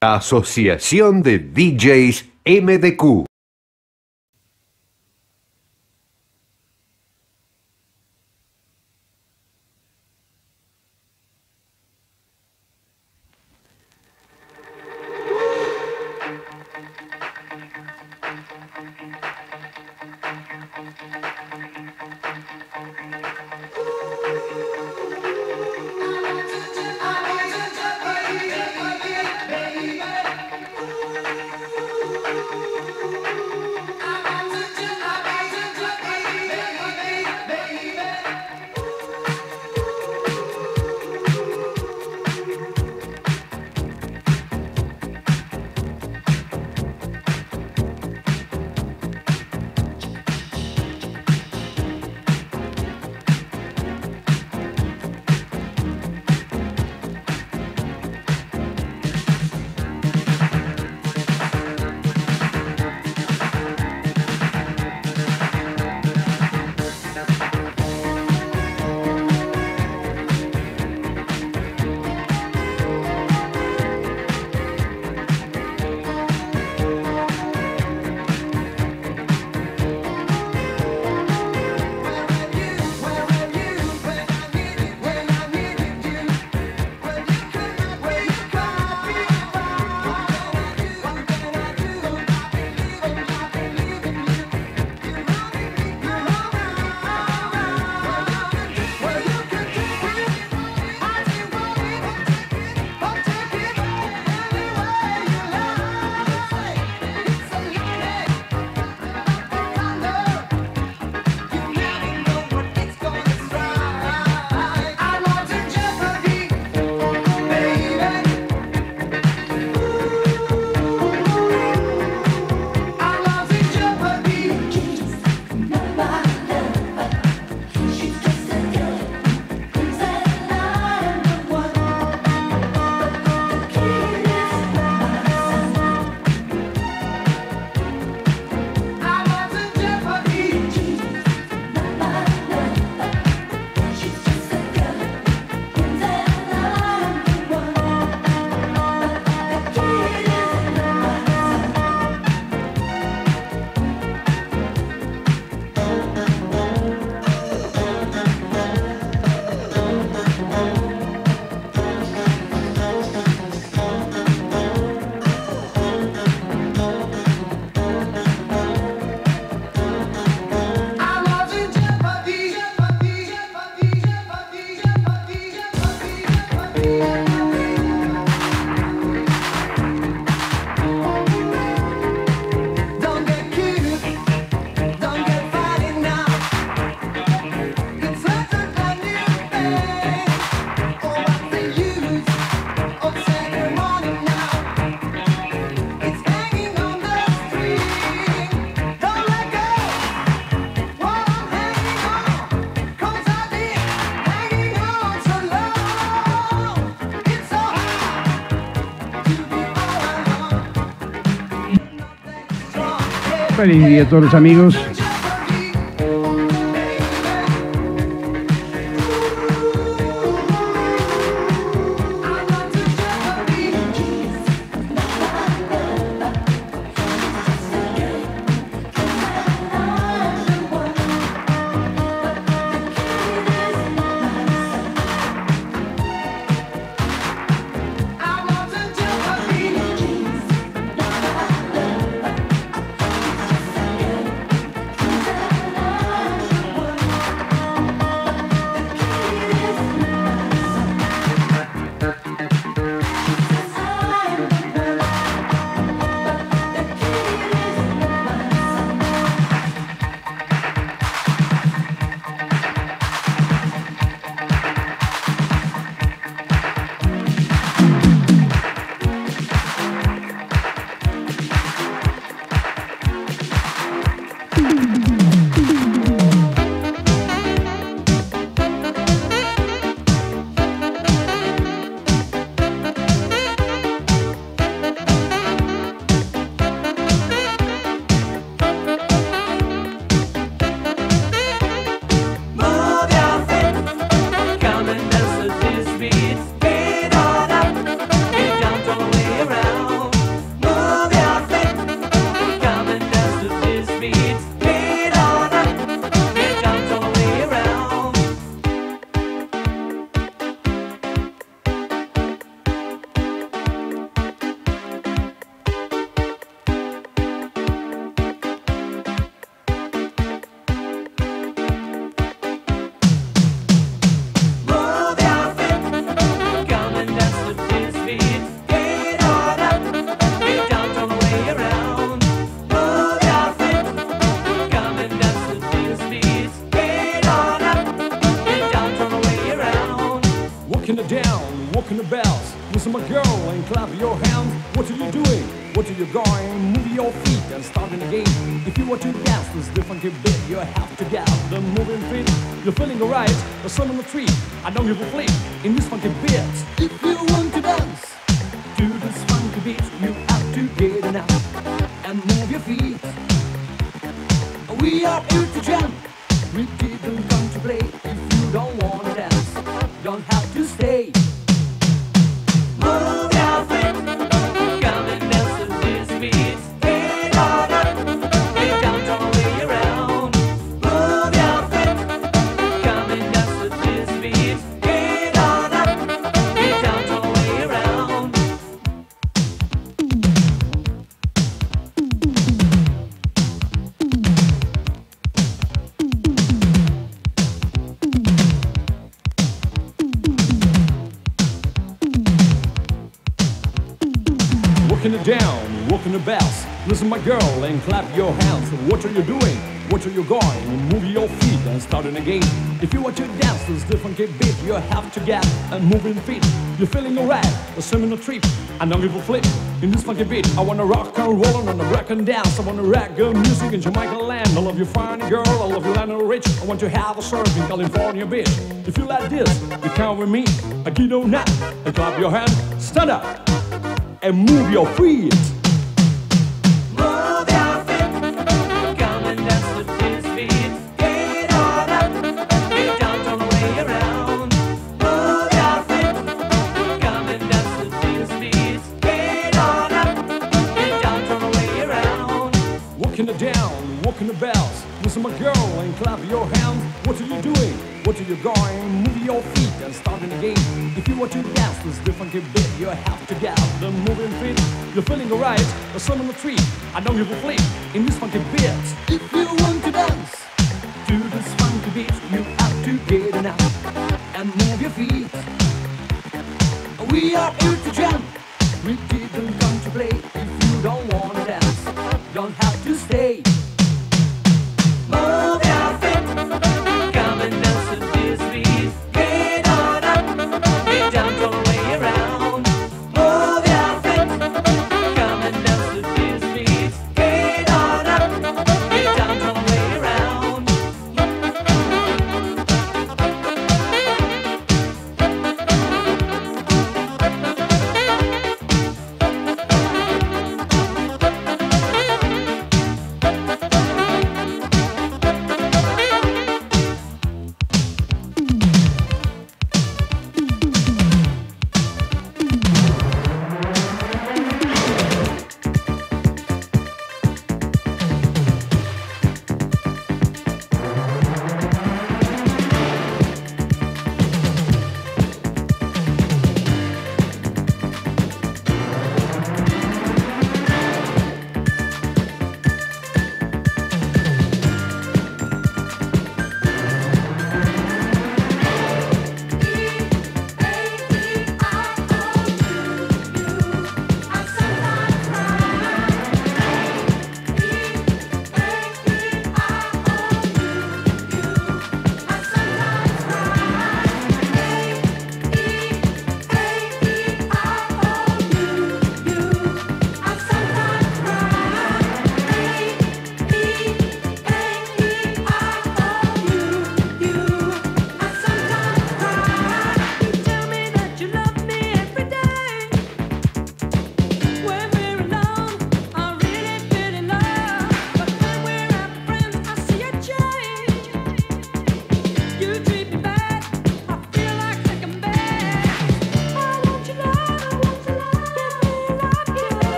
Asociación de DJs MDQ. Feliz día a todos los amigos. Listen, my girl, and clap your hands. What are you doing? What are you going? Move your feet and start in again. If you want to dance this different bit, you have to get the moving feet. You're feeling alright, the sun on the tree. I don't give a flip in this funky beat. If you want to dance to this funky beat, you have to get it up and move your feet. We are here to jump. We didn't come to play. If you don't want to dance, you don't have to stay. Move your feet, come and dance to this beat. Get on up, get down, turn all the way around. Move your feet, come and dance to this beat. Get on up, get down, turn all the way around. Walking it down, walking the bells. Listen, my girl, and clap your hands. What are you doing? What are you going? Move your feet and starting again. If you want to dance this different beat, you have to get a moving feet. You're feeling alright, a swimming a trip. I don't give a flip in this funky beat. I wanna rock and roll and break and dance. I wanna reggae music in Jamaica land. I love you fine girl, I love you Lionel Rich. I want to have a surf in California beach. If you like this, you come with me. I get on that and clap your hand. Stand up and move your feet. Move your feet, come and dance to this beat. Get on up, get down, turn the way around. Move your feet, come and dance to this beat. Get on up, get down, turn the way around. Walking it down, walking the bells. Listen, my girl, and clap your hands. What are you doing? What are you going? Move your feet and starting again. If you want to dance this different bit, you have to get the moving feet. You're feeling alright, the sun on the tree. I don't give a flip in this funky beat. If you want to dance to this funky beat, you have to get it up and move your feet. We are here to jump. We didn't come to play. If you don't